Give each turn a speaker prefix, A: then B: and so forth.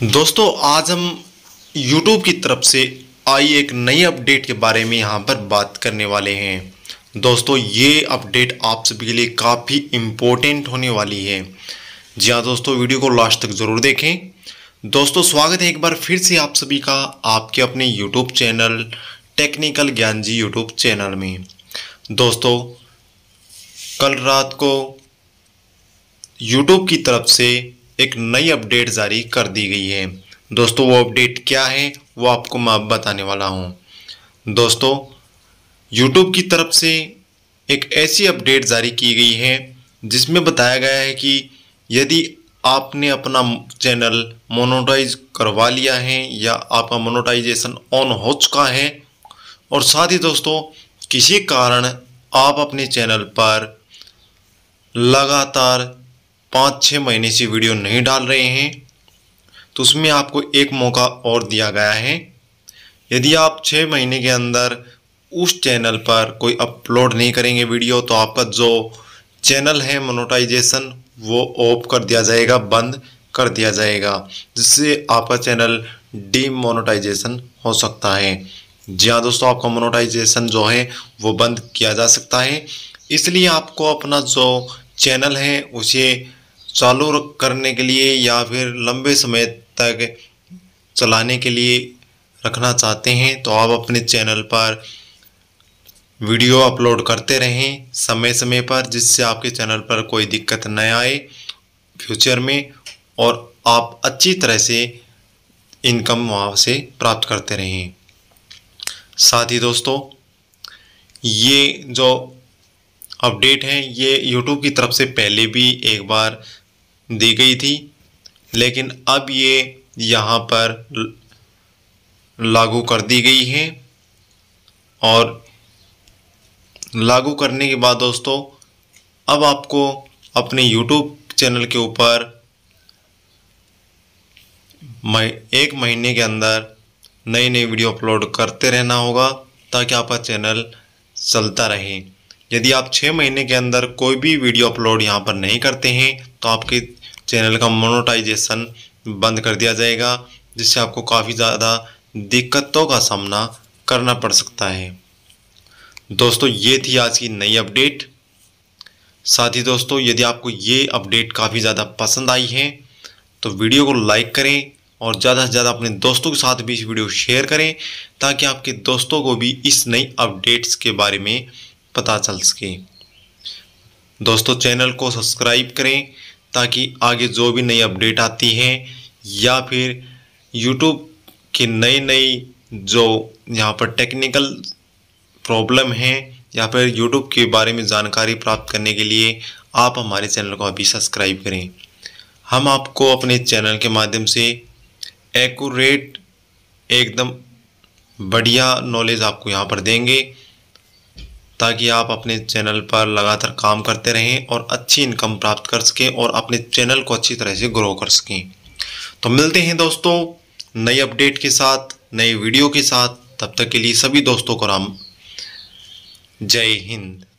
A: दोस्तों आज हम YouTube की तरफ से आई एक नई अपडेट के बारे में यहाँ पर बात करने वाले हैं। दोस्तों ये अपडेट आप सभी के लिए काफ़ी इम्पोर्टेंट होने वाली है। जी हाँ दोस्तों, वीडियो को लास्ट तक ज़रूर देखें। दोस्तों स्वागत है एक बार फिर से आप सभी का आपके अपने YouTube चैनल टेक्निकल ज्ञान जी YouTube चैनल में। दोस्तों कल रात को YouTube की तरफ से एक नई अपडेट जारी कर दी गई है। दोस्तों वो अपडेट क्या है वो आपको मैं अब बताने वाला हूं। दोस्तों YouTube की तरफ से एक ऐसी अपडेट जारी की गई है जिसमें बताया गया है कि यदि आपने अपना चैनल मोनेटाइज करवा लिया है या आपका मोनेटाइजेशन ऑन हो चुका है और साथ ही दोस्तों किसी कारण आप अपने चैनल पर लगातार 5-6 महीने से वीडियो नहीं डाल रहे हैं तो उसमें आपको एक मौका और दिया गया है। यदि आप 6 महीने के अंदर उस चैनल पर कोई अपलोड नहीं करेंगे वीडियो तो आपका जो चैनल है मोनेटाइजेशन वो ऑफ कर दिया जाएगा, बंद कर दिया जाएगा, जिससे आपका चैनल डीमोनेटाइजेशन हो सकता है। जी हाँ दोस्तों, आपका मोनेटाइजेशन जो है वो बंद किया जा सकता है। इसलिए आपको अपना जो चैनल है उसे चालू करने के लिए या फिर लंबे समय तक चलाने के लिए रखना चाहते हैं तो आप अपने चैनल पर वीडियो अपलोड करते रहें समय समय पर, जिससे आपके चैनल पर कोई दिक्कत न आए फ्यूचर में और आप अच्छी तरह से इनकम वहाँ से प्राप्त करते रहें। साथ ही दोस्तों ये जो अपडेट है ये YouTube की तरफ से पहले भी एक बार दी गई थी, लेकिन अब ये यहाँ पर लागू कर दी गई है। और लागू करने के बाद दोस्तों अब आपको अपने YouTube चैनल के ऊपर एक महीने के अंदर नई नई वीडियो अपलोड करते रहना होगा ताकि आपका चैनल चलता रहे। यदि आप 6 महीने के अंदर कोई भी वीडियो अपलोड यहाँ पर नहीं करते हैं तो आपके चैनल का मोनेटाइजेशन बंद कर दिया जाएगा, जिससे आपको काफ़ी ज़्यादा दिक्कतों का सामना करना पड़ सकता है। दोस्तों ये थी आज की नई अपडेट। साथ ही दोस्तों यदि आपको ये अपडेट काफ़ी ज़्यादा पसंद आई है तो वीडियो को लाइक करें और ज़्यादा से ज़्यादा अपने दोस्तों के साथ भी इस वीडियो शेयर करें ताकि आपके दोस्तों को भी इस नई अपडेट्स के बारे में पता चल सके। दोस्तों चैनल को सब्सक्राइब करें ताकि आगे जो भी नई अपडेट आती है या फिर YouTube की नई जो यहाँ पर टेक्निकल प्रॉब्लम है या फिर YouTube के बारे में जानकारी प्राप्त करने के लिए आप हमारे चैनल को अभी सब्सक्राइब करें। हम आपको अपने चैनल के माध्यम से एक्यूरेट एकदम बढ़िया नॉलेज आपको यहाँ पर देंगे ताकि आप अपने चैनल पर लगातार काम करते रहें और अच्छी इनकम प्राप्त कर सकें और अपने चैनल को अच्छी तरह से ग्रो कर सकें। तो मिलते हैं दोस्तों नई अपडेट के साथ, नई वीडियो के साथ। तब तक के लिए सभी दोस्तों को राम जय हिंद।